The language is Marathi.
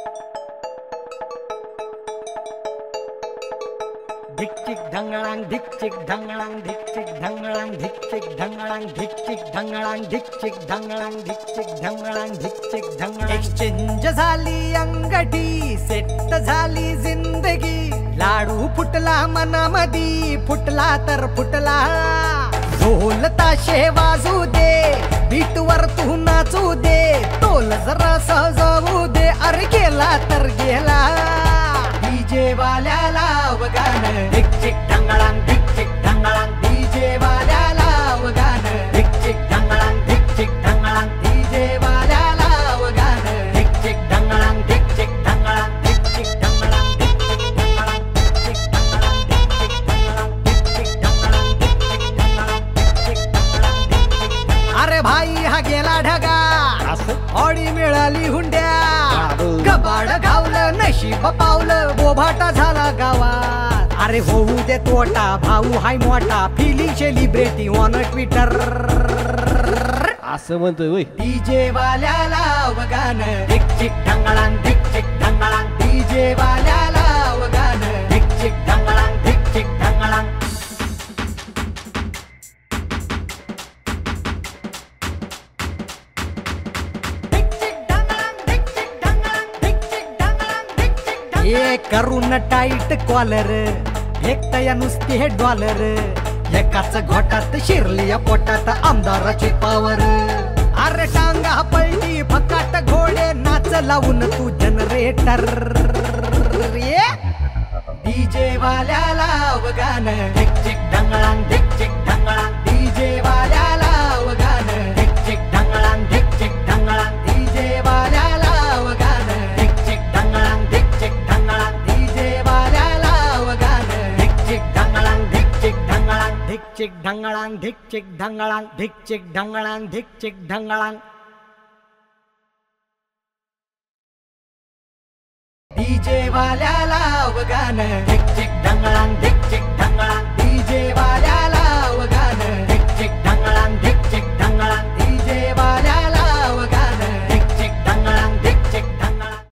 धिक चिक ढंगळांग धिक चिक ढंगळांग धिक चिक ढंगळांग धिक चिक ढंगळांग धिक चिक ढंगळांग धिक चिक ढंगळांग धिक चिक ढंगळांग धिक चिक ढंगळांग. एक्सचेंज झाली अंगठी सेट झाली जिंदगी लाडू फुटला मनामधी फुटला तर फुटला ढोल ताशे वाजू दे बीटवर तू नाचू दे तोल जरा सजवू दे अरे गेला तर गेला डीजे वाल्याला गाणं धिक चिक ढंगळांग धिक चिक ढंगळांग डीजे वाल्याला गाणं धिक चिक ढंगळांग धिक चिक ढंगळांग डीजे वाल्याला गाणं धिक चिक ढंगळांग धिक चिक ढंगळांग धिक चिक ढंगळांग धिक चिक ढंगळांग धिक चिक ढंगळांग धिक चिक ढंगळांग धिक चिक ढंगळांग धिक चिक ढंगळांग. अरे भाई हा गेला ढगा ऑडी मिळाली हुंड्या कबाड गावलं नशीब पावलं बोभाटा झाला गावात. अरे होऊ दे तोटा भाऊ हाय मोठा फिलिंग सेलिब्रिटी ऑन ट्विटर असं म्हणतोय वय. डीजे वाल्याला गाणं धिक चिक ढंगळांग धिक चिक ढंगळांग डीजे वाल्याला गाणं धिक चिक ढंगळांग धिक चिक ढंगळांग. एक करून टाईट कॉलर एक तया नुसती हे डॉलर एकाच घोटात शिरली पोटात आमदाराची पावर. अरे टांगा पळली फकाट घोडे नाच लावून तू जनरेटर डीजे वाल्याला गाणं धिक चिक ढंगळांग धिक चिक ढंगळांग डीजे वाल्याला गाणं धिक चिक ढंगळांग धिक चिक ढंगळांग डीजे वाल्याला गाणं धिक चिक ढंगळांग धिक चिक ढंगळांग डीजे वाल्याला गाणं धिक चिक ढंगळांग धिक चिक ढंगळांग धिक चिक ढंगळांग धिक चिक ढंगळांग धिक चिक ढंगळांग धिक चिक ढंगळांग. डीजे वाल्याला गाणं धिक चिक ढंगळांग धिक चिक ढंगळांग डीजे